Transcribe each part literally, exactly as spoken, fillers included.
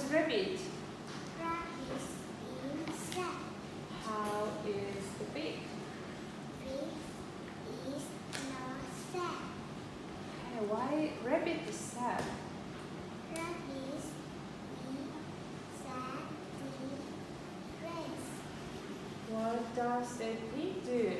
rabbit? Rabbit is sad. How is the pig? Pig is not sad. Okay, why rabbit is sad? Rabbit is sad with friends. What does the pig do?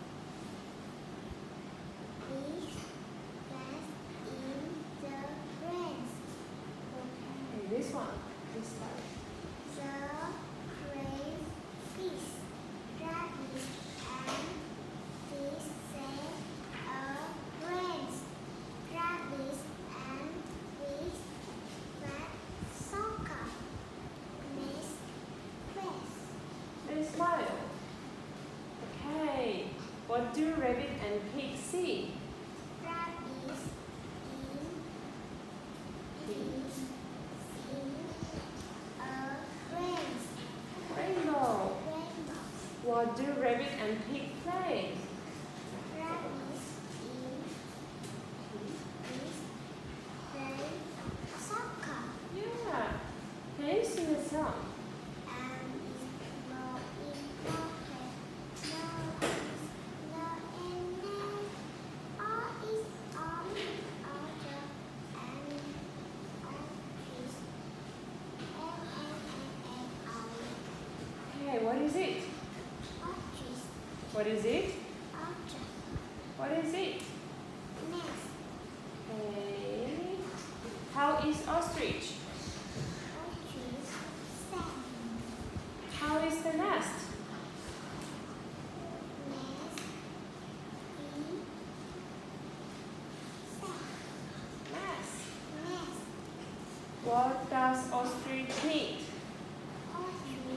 Pig plays in the friends. Okay, this one, this one. The crayfish, rabbit and fish say are friends. Rabbit and fish play soccer. Miss Press. They smile. Okay, what do rabbit and pig see? Rabbit in fish in a friends. Rainbow. Rainbow. What do rabbit and pig play? Rabbit in fish play soccer. Yeah. Can you sing a song? And it's more important. No is no and then. All is on other and all is and and and and all. Okay, what is it? Ostrich, What is it? ostrich, What is it? nest, Okay. How is ostrich? ostrich, sand, How is the nest? nest, bee, sand, Nest. nest, What does ostrich need? ostrich, bee,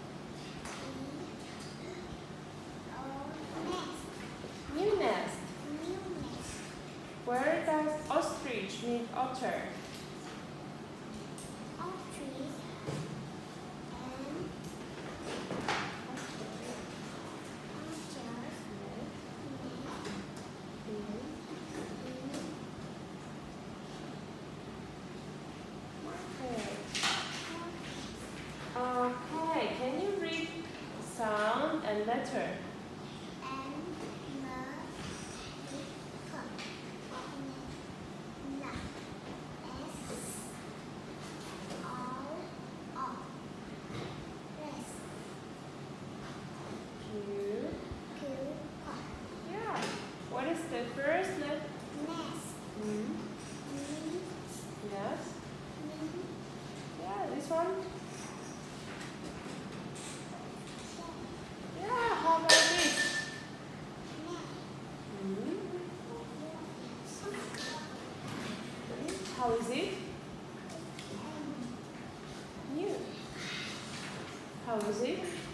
or nest, New nest. new nest, Where does ostrich meet otter? ostrich, and Okay. Okay, can you read sound and letter? Q. Yeah. What is the first letter? Mm. Yes. Yeah, this one. Yeah, how about this? Mm. How is it? New. How is it?